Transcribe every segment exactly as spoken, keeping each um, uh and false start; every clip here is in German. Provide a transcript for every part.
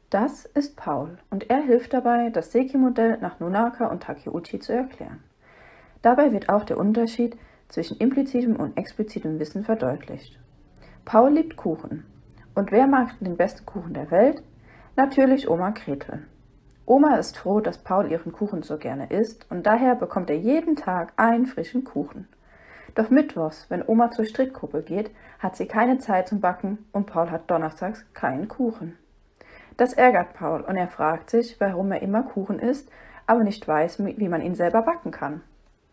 Das ist Paul und er hilft dabei, das Seki-Modell nach Nonaka und Takeuchi zu erklären. Dabei wird auch der Unterschied zwischen implizitem und explizitem Wissen verdeutlicht. Paul liebt Kuchen. Und wer mag den besten Kuchen der Welt? Natürlich Oma Gretel. Oma ist froh, dass Paul ihren Kuchen so gerne isst und daher bekommt er jeden Tag einen frischen Kuchen. Doch mittwochs, wenn Oma zur Strickgruppe geht, hat sie keine Zeit zum Backen und Paul hat donnerstags keinen Kuchen. Das ärgert Paul und er fragt sich, warum er immer Kuchen isst, aber nicht weiß, wie man ihn selber backen kann.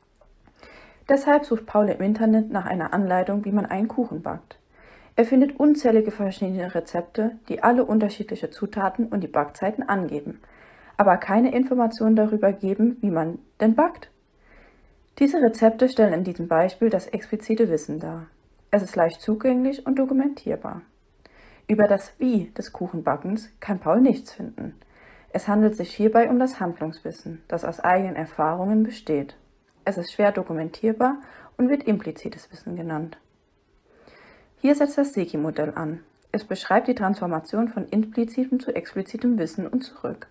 Deshalb sucht Paul im Internet nach einer Anleitung, wie man einen Kuchen backt. Er findet unzählige verschiedene Rezepte, die alle unterschiedliche Zutaten und die Backzeiten angeben, aber keine Informationen darüber geben, wie man denn backt. Diese Rezepte stellen in diesem Beispiel das explizite Wissen dar. Es ist leicht zugänglich und dokumentierbar. Über das Wie des Kuchenbackens kann Paul nichts finden. Es handelt sich hierbei um das Handlungswissen, das aus eigenen Erfahrungen besteht. Es ist schwer dokumentierbar und wird implizites Wissen genannt. Hier setzt das Seki-Modell an. Es beschreibt die Transformation von implizitem zu explizitem Wissen und zurück.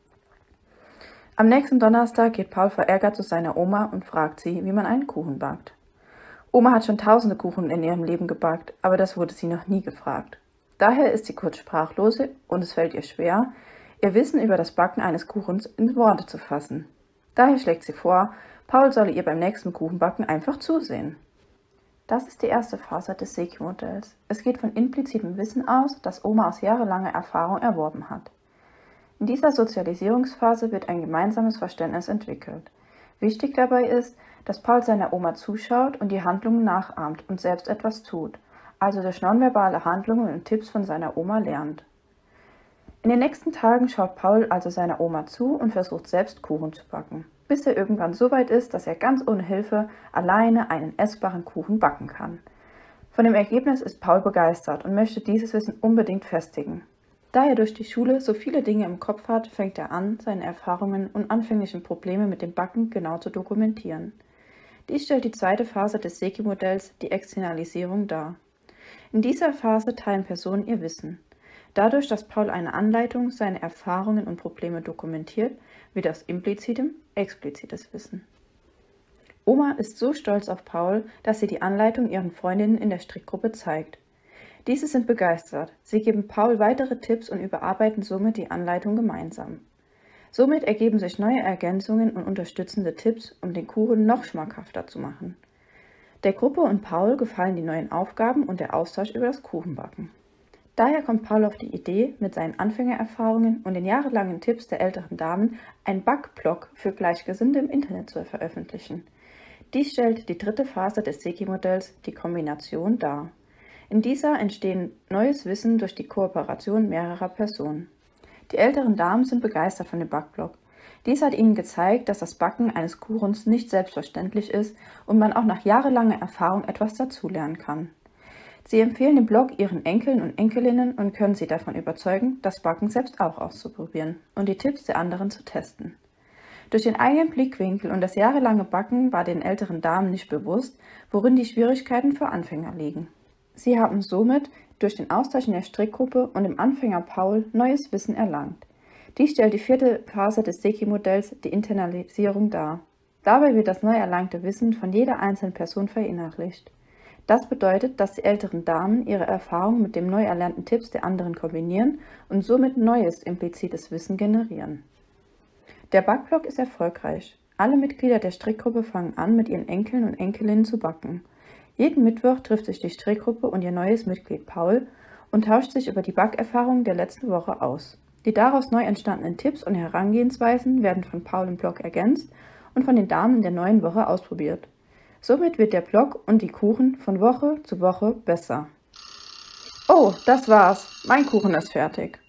Am nächsten Donnerstag geht Paul verärgert zu seiner Oma und fragt sie, wie man einen Kuchen backt. Oma hat schon tausende Kuchen in ihrem Leben gebackt, aber das wurde sie noch nie gefragt. Daher ist sie kurz sprachlos und es fällt ihr schwer, ihr Wissen über das Backen eines Kuchens in Worte zu fassen. Daher schlägt sie vor, Paul solle ihr beim nächsten Kuchenbacken einfach zusehen. Das ist die erste Phase des Seki-Modells. Es geht von implizitem Wissen aus, das Oma aus jahrelanger Erfahrung erworben hat. In dieser Sozialisierungsphase wird ein gemeinsames Verständnis entwickelt. Wichtig dabei ist, dass Paul seiner Oma zuschaut und die Handlungen nachahmt und selbst etwas tut, also durch nonverbale Handlungen und Tipps von seiner Oma lernt. In den nächsten Tagen schaut Paul also seiner Oma zu und versucht selbst Kuchen zu backen, bis er irgendwann so weit ist, dass er ganz ohne Hilfe alleine einen essbaren Kuchen backen kann. Von dem Ergebnis ist Paul begeistert und möchte dieses Wissen unbedingt festigen. Da er durch die Schule so viele Dinge im Kopf hat, fängt er an, seine Erfahrungen und anfänglichen Probleme mit dem Backen genau zu dokumentieren. Dies stellt die zweite Phase des Seki-Modells, die Externalisierung, dar. In dieser Phase teilen Personen ihr Wissen. Dadurch, dass Paul eine Anleitung, seine Erfahrungen und Probleme dokumentiert, wird aus implizitem explizites Wissen. Oma ist so stolz auf Paul, dass sie die Anleitung ihren Freundinnen in der Strickgruppe zeigt. Diese sind begeistert. Sie geben Paul weitere Tipps und überarbeiten somit die Anleitung gemeinsam. Somit ergeben sich neue Ergänzungen und unterstützende Tipps, um den Kuchen noch schmackhafter zu machen. Der Gruppe und Paul gefallen die neuen Aufgaben und der Austausch über das Kuchenbacken. Daher kommt Paul auf die Idee, mit seinen Anfängererfahrungen und den jahrelangen Tipps der älteren Damen einen Backblog für Gleichgesinnte im Internet zu veröffentlichen. Dies stellt die dritte Phase des Seki-Modells, die Kombination, dar. In dieser entsteht neues Wissen durch die Kooperation mehrerer Personen. Die älteren Damen sind begeistert von dem Backblog. Dies hat ihnen gezeigt, dass das Backen eines Kuchens nicht selbstverständlich ist und man auch nach jahrelanger Erfahrung etwas dazulernen kann. Sie empfehlen den Blog ihren Enkeln und Enkelinnen und können sie davon überzeugen, das Backen selbst auch auszuprobieren und die Tipps der anderen zu testen. Durch den eigenen Blickwinkel und das jahrelange Backen war den älteren Damen nicht bewusst, worin die Schwierigkeiten für Anfänger liegen. Sie haben somit durch den Austausch in der Strickgruppe und dem Anfänger Paul neues Wissen erlangt. Dies stellt die vierte Phase des Seki-Modells, die Internalisierung, dar. Dabei wird das neu erlangte Wissen von jeder einzelnen Person verinnerlicht. Das bedeutet, dass die älteren Damen ihre Erfahrungen mit den neu erlernten Tipps der anderen kombinieren und somit neues implizites Wissen generieren. Der Backblog ist erfolgreich. Alle Mitglieder der Strickgruppe fangen an, mit ihren Enkeln und Enkelinnen zu backen. Jeden Mittwoch trifft sich die Strickgruppe und ihr neues Mitglied Paul und tauscht sich über die Backerfahrungen der letzten Woche aus. Die daraus neu entstandenen Tipps und Herangehensweisen werden von Paul im Blog ergänzt und von den Damen in der neuen Woche ausprobiert. Somit wird der Blog und die Kuchen von Woche zu Woche besser. Oh, das war's. Mein Kuchen ist fertig.